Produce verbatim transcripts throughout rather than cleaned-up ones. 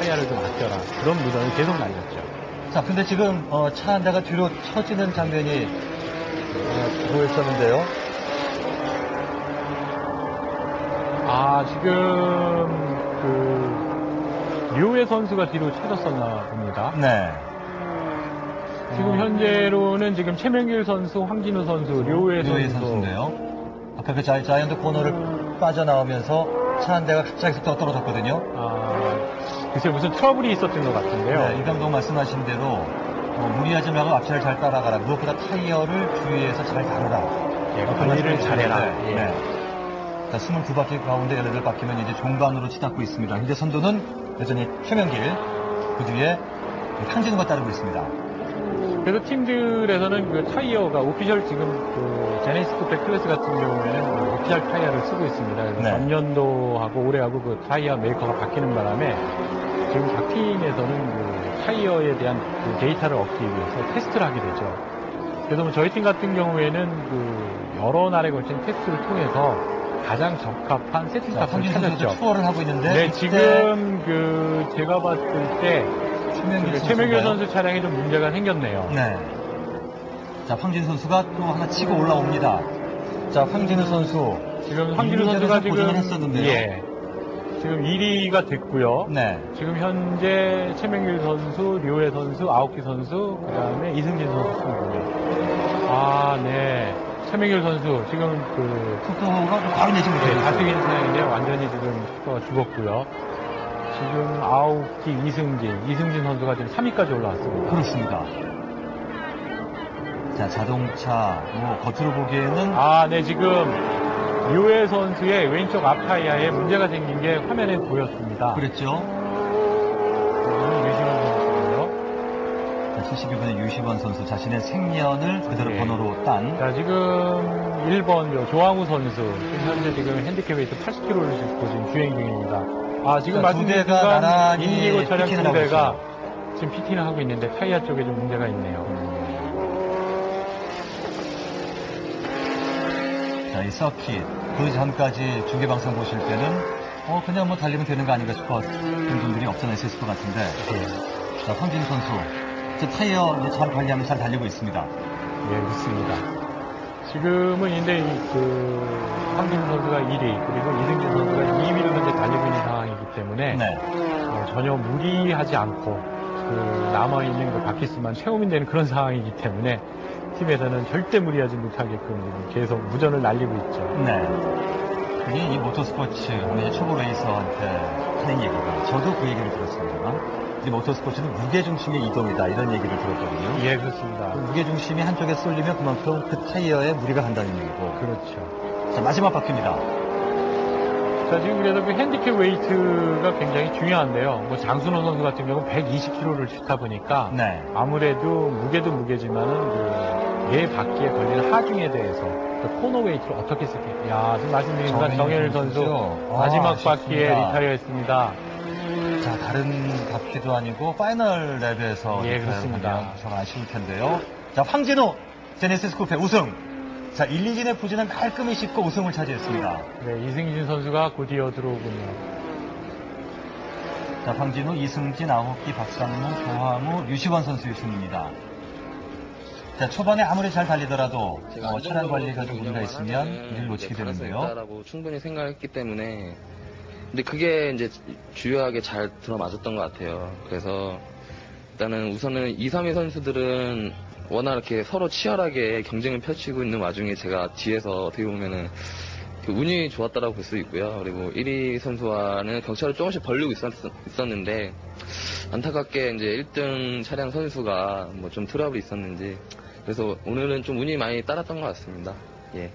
타이어를 좀 아껴라. 그런 문전을 계속 날렸죠. 자, 근데 지금 어, 차 한 대가 뒤로 처지는 장면이 어, 보였었는데요. 아, 지금 그 류의 선수가 뒤로 쳐졌었나 봅니다. 네. 지금 어, 현재로는 지금 최명길 선수, 황진우 선수, 류의 류의 선수. 선수인데요. 아까 그 자이, 자이언트 코너를 빠져나오면서 차 한 대가 갑자기 속도가 떨어졌거든요. 아, 글쎄 무슨 트러블이 있었던 것 같은데요. 네, 이 감독 말씀하신 대로 어, 무리하지 말고 앞차를 잘 따라가라. 무엇보다 타이어를 주위에서 잘 다루라. 예, 어떤 관리를 말씀을 잘해라. 드리는데, 예. 네. 자, 이십이 바퀴 가운데 열여덟 바퀴면 이제 종반으로 치닫고 있습니다. 현재 선두는 여전히 최명길, 그 뒤에 황진우가 따르고 있습니다. 그래서 팀들에서는 그 타이어가 오피셜 지금 그 제네시스 쿠페 클래스 같은 경우에는 그 오피셜 타이어를 쓰고 있습니다. 그래서 네. 전년도하고 올해하고 그 타이어 메이커가 바뀌는 바람에 지금 각 팀에서는 그 타이어에 대한 그 데이터를 얻기 위해서 테스트를 하게 되죠. 그래서 뭐 저희 팀 같은 경우에는 그 여러 날에 걸친 테스트를 통해서 가장 적합한 세팅값을 황진우 찾았죠. 선수도 추월을 하고 있는데 네, 이때 지금 그 제가 봤을 때 최명길 그 선수인가요? 최명길 선수 차량에 좀 문제가 생겼네요. 네. 자, 황진우 선수가 또 하나 치고 올라옵니다. 자, 황진우 선수. 지금 황진우 선수가 지금 고전을 했었는데요. 예, 지금 일 위가 됐고요. 네. 지금 현재 최명길 선수, 류혜 선수, 아오키 선수, 그 다음에 이승진 선수 승부입니다. 아, 네. 최명길 선수 지금 그 속도가 바로 내지 네, 못하고 다승인 차량인데 완전히 지금 속도가 죽었고요. 지금 아오키, 이승진, 이승진 선수가 지금 삼 위까지 올라왔습니다. 그렇습니다. 자, 자동차, 뭐, 겉으로 보기에는. 아, 네, 지금 류혜 선수의 왼쪽 앞타이어에 문제가 생긴 게 화면에 보였습니다. 그랬죠. 이거는 유시원 선수고요. 자, 칠십이 번의 유시원 선수 자신의 생년을 그대로 네. 번호로 딴. 자, 지금 일 번 조항우 선수, 지금 현재 지금 핸디캡 웨이트 팔십 킬로그램을 싣고 지금 주행 중입니다. 아, 지금 자, 두 말씀드린 대가 순간 나란히 인디고 차량 피팅을 두 하고 대가 있어요. 지금 피팅을 하고 있는데 타이어 쪽에 좀 문제가 있네요. 자, 이 서킷. 그 전까지 중계방송 보실 때는, 어, 그냥 뭐 달리면 되는 거 아닌가 싶었던 분들이 없잖아 있을 것 같은데. 네. 자, 황진우 선수. 저 타이어 이제 잘 관리하면서 잘 달리고 있습니다. 예, 그렇습니다. 지금은 근데 그 황진우 선수가 일 위, 그리고 이승진 선수가 이 위를 현재 달리고 있는 상황이기 때문에 네. 어, 전혀 무리하지 않고 그 남아있는 그 바퀴수만 채우면 되는 그런 상황이기 때문에 팀에서는 절대 무리하지 못하게끔 계속 무전을 날리고 있죠. 네. 그게 이 모터스포츠, 우리 초보 레이서한테 하는 얘기가, 저도 그 얘기를 들었습니다만, 이 모터스포츠는 무게중심의 이동이다, 이런 얘기를 들었거든요. 예, 그렇습니다. 무게중심이 한쪽에 쏠리면 그만큼 그 타이어에 무리가 간다는 얘기고. 그렇죠. 자, 마지막 바퀴입니다. 자, 지금 그래서 그 핸디캡 웨이트가 굉장히 중요한데요. 뭐 장순호 선수 같은 경우는 백이십 킬로그램를 싣다 보니까 네. 아무래도 무게도 무게지만은 그 네 바퀴에 걸리는 하중에 대해서 그 코너 웨이트를 어떻게 쓸지. 야, 지금 말씀드린 순간 정현일 선수 아, 마지막 아쉽습니다. 바퀴에 리타이어했습니다. 자, 다른 바퀴도 아니고 파이널 랩에서 예, 그렇습니다. 좀 아쉬울 텐데요. 자, 황진우 제네시스 쿠페 우승. 자, 일, 이진의 부진은 깔끔히 씻고 우승을 차지했습니다. 네, 이승진 선수가 곧이어 들어오군요. 자, 황진우, 이승진, 아홉기, 박상무, 조항우, 유시원 선수의 승입니다. 자, 초반에 아무리 잘 달리더라도 어, 차량 관리가 좀 문제가 있으면 일을 놓치게 되는데요. 있다라고 충분히 생각했기 때문에, 근데 그게 이제 주요하게 잘 들어맞았던 것 같아요. 그래서 일단은 우선은 이, 삼 위 선수들은 워낙 이렇게 서로 치열하게 경쟁을 펼치고 있는 와중에 제가 뒤에서 어떻게 보면은 그 운이 좋았다라고 볼 수 있고요. 그리고 일 위 선수와는 격차를 조금씩 벌리고 있었, 있었는데 안타깝게 이제 일 등 차량 선수가 뭐 좀 트러블이 있었는지, 그래서 오늘은 좀 운이 많이 따랐던 것 같습니다. 예.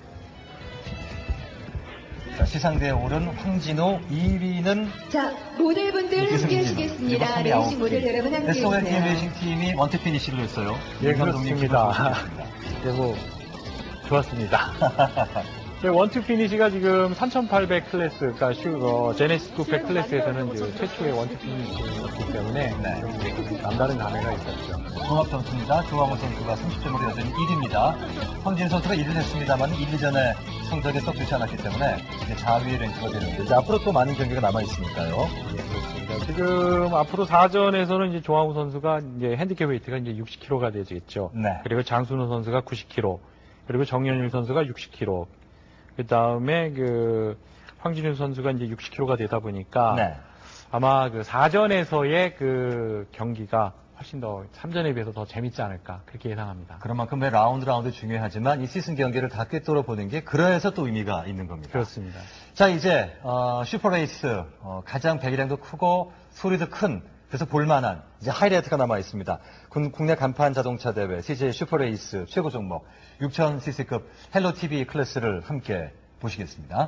자, 시상대에 오른 황진우, 이 위는 자, 모델분들 함께 하시겠습니다. 레이싱 모델 여러분 함께 에스오엘 팀 해주세요. 레이싱 팀이 원태 피니시를 했어요. 예, 임 감독님 그렇습니다. 기분 좋으셨습니다. 네, 뭐 좋았습니다. 네, 원투 피니시가 지금 삼천팔백 클래스, 그러니까 슈, 어, 제네시스 쿠페 클래스에서는 그 최초의 원투 피니시였기 때문에 네. 좀 남다른 감회가 있었죠. 종합 점수입니다. 조항우 선수가 삼십 점으로 여전히 일 위입니다. 황진 선수가 일 위를 했습니다만 일, 이 전에 성적이 썩 좋지 않았기 때문에 이제 사 위에 랭크가 되는데 이제 앞으로 또 많은 경기가 남아 있으니까요. 그렇습니다. 지금 앞으로 사 전에서는 이제 조항우 선수가 이제 핸디캡 웨이트가 이제 육십 킬로그램가 되겠죠. 네. 그리고 장순호 선수가 구십 킬로그램, 그리고 정현일 선수가 육십 킬로그램. 그 다음에 그 황진우 선수가 이제 육십 킬로그램가 되다 보니까 네. 아마 그 사 전에서의 그 경기가 훨씬 더 삼 전에 비해서 더 재밌지 않을까 그렇게 예상합니다. 그런 만큼 매 라운드 라운드 중요하지만 이 시즌 경기를 다 꿰뚫어 보는 게 그래서 또 의미가 있는 겁니다. 그렇습니다. 자, 이제 어, 슈퍼레이스 어, 가장 배기량도 크고 소리도 큰 그래서 볼만한 이제 하이라이트가 남아 있습니다. 군- 국내 간판 자동차 대회 씨제이 슈퍼레이스 최고 종목 육천 씨씨급 헬로티비 클래스를 함께 보시겠습니다.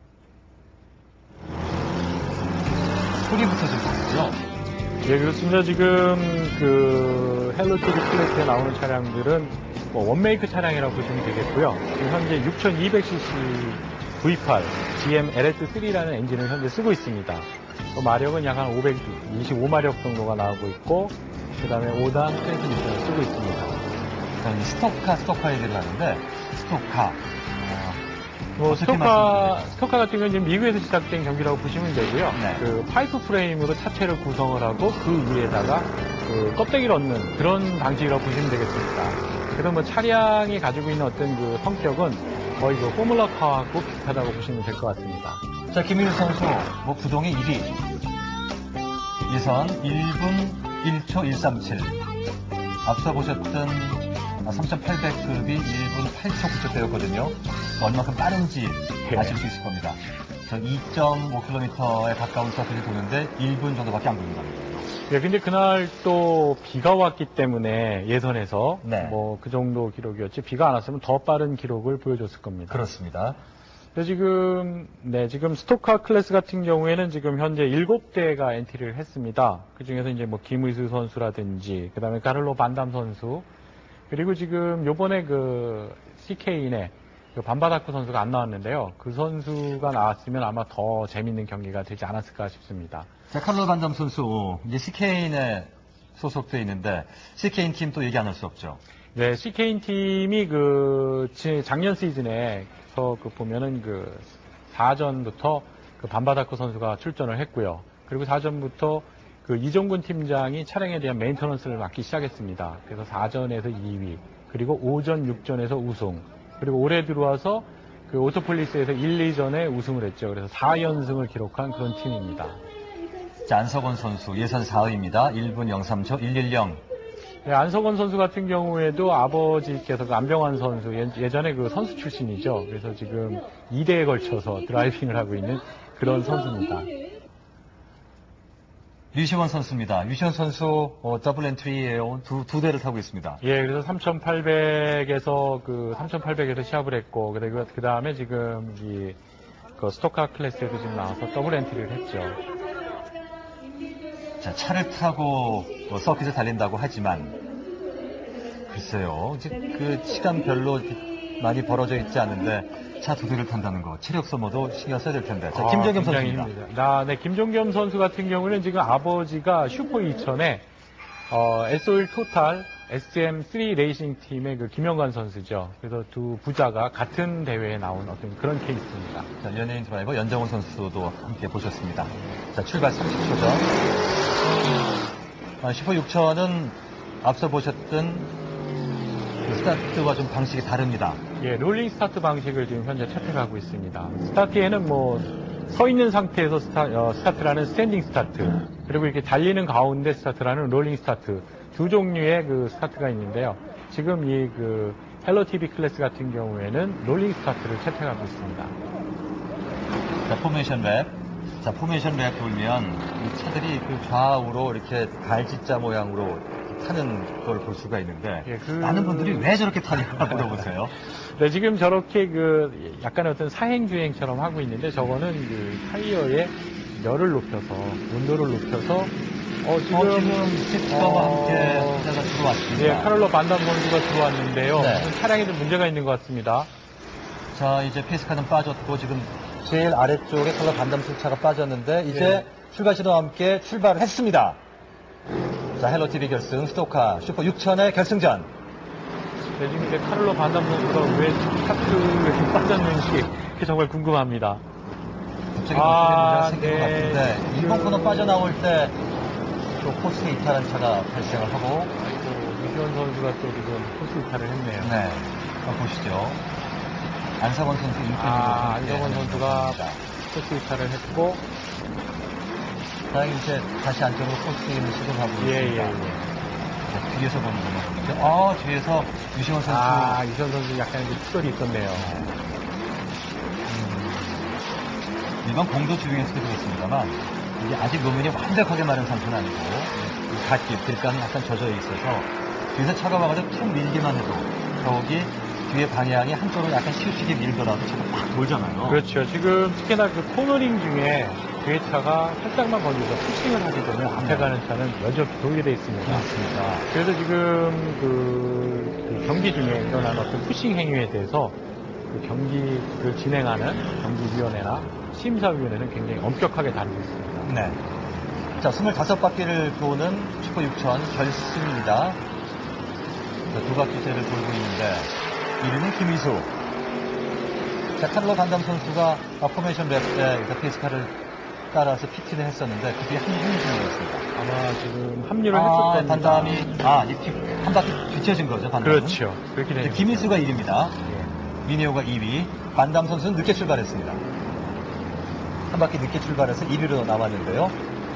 소리부터 좀 보고요. 예, 그렇습니다. 지금 그 헬로티비 클래스에 나오는 차량들은 뭐 원메이크 차량이라고 보시면 되겠고요. 지금 현재 육천이백 씨씨 브이 팔 지엠 엘에스 쓰리라는 엔진을 현재 쓰고 있습니다. 또 마력은 약 한 오백이십오 마력 정도가 나오고 있고, 그 다음에 오 단 트랜스미션을 쓰고 있습니다. 자, 이 스토카 스토카 얘기를 하는데 스토카 어, 뭐 어떻게 스토카, 말씀드리죠? 스토카 같은 경우는 지금 미국에서 시작된 경기라고 보시면 되고요. 네. 그 파이프 프레임으로 차체를 구성을 하고 그 위에다가 그 껍데기를 얻는 그런 방식이라고 보시면 되겠습니다. 그래서 뭐 차량이 가지고 있는 어떤 그 성격은 거의 그 포뮬러카하고 비슷하다고 보시면 될 것 같습니다. 자, 김민우 선수 뭐 구동의 일 위 예선 일 분 일 초 일삼칠 앞서 보셨던 삼천팔백급이 일 분 팔 초 구 초대였거든요. 얼마큼 빠른지 네. 아실 수 있을 겁니다. 전 이 점 오 킬로미터에 가까운 서클이 도는데 일 분 정도밖에 안 걸린다. 예, 근데 그날 또 비가 왔기 때문에 예선에서 네. 뭐 그 정도 기록이었지 비가 안 왔으면 더 빠른 기록을 보여줬을 겁니다. 그렇습니다. 그래서 지금 네 지금 스토카 클래스 같은 경우에는 지금 현재 일곱 대가 엔트리를 했습니다. 그 중에서 이제 뭐 김의수 선수라든지 그다음에 카를로 반담 선수 그리고 지금 요번에 그 씨케이인의 그 반바다쿠 선수가 안 나왔는데요. 그 선수가 나왔으면 아마 더 재밌는 경기가 되지 않았을까 싶습니다. 자, 칼로 반담 선수 이제 씨케이인에 소속돼 있는데 씨케이인 팀 또 얘기 안 할 수 없죠. 네, 씨케이인 팀이 그 지- 작년 시즌에 그 보면은 그 사 전부터 그 반바다쿠 선수가 출전을 했고요. 그리고 사 전부터 그 이종근 팀장이 차량에 대한 메인터넌스를 맡기 시작했습니다. 그래서 사 전에서 이 위, 그리고 오 전, 육 전에서 우승, 그리고 올해 들어와서 그 오토폴리스에서 일, 이 전에 우승을 했죠. 그래서 사 연승을 기록한 그런 팀입니다. 자, 안석원 선수 예선 사 위입니다. 일 분 영삼 초 일일영. 네, 안석원 선수 같은 경우에도 아버지께서 그 안병환 선수 예- 예전에 그 선수 출신이죠. 그래서 지금 이 대에 걸쳐서 드라이빙을 하고 있는 그런 선수입니다. 류시원 선수입니다. 류시원 선수 어, 더블 엔트리에 두, 두 대를 타고 있습니다. 예, 그래서 삼천팔백에서 그 삼천팔백에서 시합을 했고 그리고 그 다음에 지금 이 그 스토카 클래스에도 지금 나와서 더블 엔트리를 했죠. 자, 차를 타고 뭐 서킷을 달린다고 하지만 글쎄요, 이제 그 시간별로 많이 벌어져 있지 않은데 차 두 대를 탄다는 거 체력 소모도 신경 써야 될 텐데. 자, 아, 김정겸 굉장히 선수입니다. 힘들죠. 나, 네, 김종겸 선수 같은 경우는 지금 아버지가 슈퍼 이천에 어, 에스오일 토탈 에스엠 쓰리 레이싱 팀의 그 김영관 선수죠. 그래서 두 부자가 같은 대회에 나온 어떤 그런 케이스입니다. 자, 연예인 드라이버 연정훈 선수도 함께 보셨습니다. 자, 출발 삼십 초 전. 아, 슈퍼 육 천은 앞서 보셨던 그 스타트와 좀 방식이 다릅니다. 예, 롤링 스타트 방식을 지금 현재 채택하고 있습니다. 스타트에는 뭐 서 있는 상태에서 스타, 어, 스타트라는 스탠딩 스타트, 그리고 이렇게 달리는 가운데 스타트라는 롤링 스타트 두 종류의 그 스타트가 있는데요. 지금 이 그 헬로티비 클래스 같은 경우에는 롤링 스타트를 채택하고 있습니다. 자, 포메이션 랩. 자, 포메이션 랩 돌면 이 차들이 그 좌우로 이렇게 갈짓자 모양으로 타는 걸 볼 수가 있는데 예, 그- 많은 분들이 왜 저렇게 타냐 물어보세요. 네, 지금 저렇게 그 약간의 어떤 사행주행처럼 하고 있는데 저거는 그 타이어에 열을 높여서 온도를 높여서 어 지금 어, 지금 스티커와 어, 함께 차가 들어왔습니다. 예, 카를로 반담 선수가 들어왔는데요. 네. 차량에 좀 문제가 있는 것 같습니다. 자, 이제 페이스카는 빠졌고, 지금 제일 아래쪽에 컬러 반담 수차가 빠졌는데, 이제 네. 출발 시도와 함께 출발을 했습니다. 자, 헬로티비 결승, 스토카, 슈퍼 육천의 결승전. 네, 지금 이제 카를로 반담 선수가 왜 스타트에 빠졌는지 그게 정말 궁금합니다. 갑자기 아, 문제가 생긴 것 네. 같은데, 일 번 코너 빠져나올 때, 또 코스에 이탈한 차가 발생을 하고, 아이고, 이시원 선수가 또 지금 코스 이탈을 했네요. 네. 한번 보시죠. 안상원 선수 인터뷰로. 아, 함께 안정원 하는 선수가 모습입니다. 코스 이탈을 했고, 다행히 이제 다시 안쪽으로 코스인을 시도하고 예, 있습니다. 예, 예. 자, 뒤에서 보는 거죠. 아, 뒤에서 유시원 선수. 아, 이시원 선수 약간 이제 특별이 있었네요. 일반 공도 주행했을 때 그렇습니다만, 이게 아직路面이 완벽하게 마른 상태는 아니고, 이 갓길, 길가는 약간 젖어 있어서, 뒤에서 차가 와가지고 툭 밀기만 해도, 저기 뒤에 방향이 한쪽으로 약간 치우치게 밀더라도 차가 막 돌잖아요. 그렇죠. 지금 특히나 그 코너링 중에 뒤에 차가 살짝만 걸려서 푸싱을 하게 되면 앞에 네. 가는 차는 여전히 돌게 돼 있습니다. 맞습니다. 그래서 지금 그, 그 경기 중에 일어난 어떤 푸싱 행위에 대해서 그 경기를 진행하는 경기위원회나 심사위원회는 굉장히 엄격하게 다루고 있습니다. 네. 자, 스물다섯 바퀴를 도는 슈퍼 육천 결승입니다. 자, 두 바퀴째를 돌고 있는데, 일 위는 김희수. 자, 카를로 반담 선수가 포메이션 랩 때 페이스카를 따라서 피티를 했었는데, 그 뒤에 합류 중이었습니다. 아마 지금 합류를 아, 했을 겁니다. 반담이, 아, 이렇게 한 바퀴 뒤쳐진 거죠, 반담은. 그렇죠. 그렇게 이제 되는 김희수가 일 위입니다. 예. 미네오가 이 위. 반담 선수는 늦게 출발했습니다. 한 바퀴 늦게 출발해서 일 위로 나왔는데요.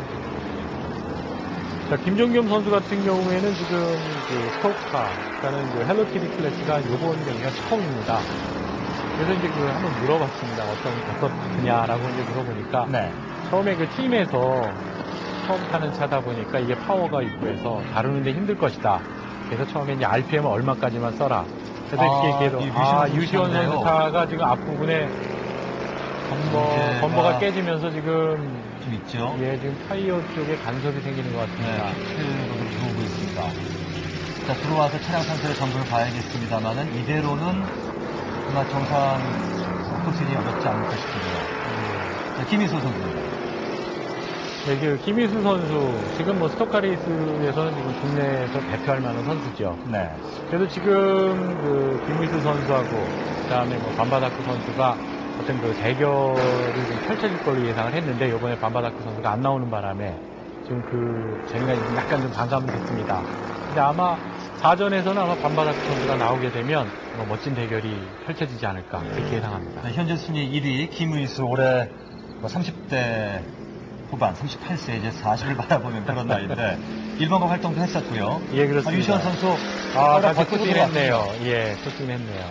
자, 김종겸 선수 같은 경우에는 지금 그 스토카, 그러니까는 그 헬로티비 클래스가 요번 경기가 처음입니다. 그래서 이제 그 한번 물어봤습니다. 어떤 어떻느냐라고 이제 물어보니까 네. 처음에 그 팀에서 처음 타는 차다 보니까 이게 파워가 있고 해서 다루는데 힘들 것이다. 그래서 처음에 이제 알피엠을 얼마까지만 써라. 그래서 아, 이렇게 얘기해도 이 아, 유시원 유시원 선수 선수 차가 지금 앞부분에 범버, 문제가 범버가 깨지면서 지금 좀 있죠. 예, 지금 타이어 쪽에 간섭이 생기는 것 같습니다. 네, 피트로도 들어오고 있습니다. 자, 들어와서 차량 상태를 점검을 봐야겠습니다만은 이대로는 정말 정상 코스인이 어렵지 않을까 싶은데요. 자, 김희수 선수입니다. 네, 그 김희수 선수 지금 뭐 스토카 레이스에서는 지금 국내에서 대표할 만한 선수죠. 네. 그래도 지금 그 김희수 선수하고 그다음에 뭐 반바다크 선수가 어떤 그 대결을 좀 펼쳐질 걸로 예상을 했는데 이번에 반바다크 선수가 안 나오는 바람에 지금 그 저희가 약간 좀 반감이 됐습니다. 근데 아마 사전에서는 아마 반바다크 선수가 나오게 되면 뭐 멋진 대결이 펼쳐지지 않을까 그렇게 예상합니다. 네, 현재 순위 일 위 김의수 올해 뭐 삼십 대 후반, 삼십팔 세 이제 사십을 바라보는 그런 나이인데 일본과 활동도 했었고요. 예, 그렇습니다. 아, 유시원 선수 아, 따라 다시 바꾸고 코팅했네요. 예, 코팅했네요.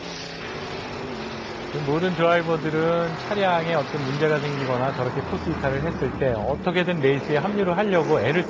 모든 드라이버들은 차량에 어떤 문제가 생기거나 저렇게 코스 이탈을 했을 때 어떻게든 레이스에 합류를 하려고 애를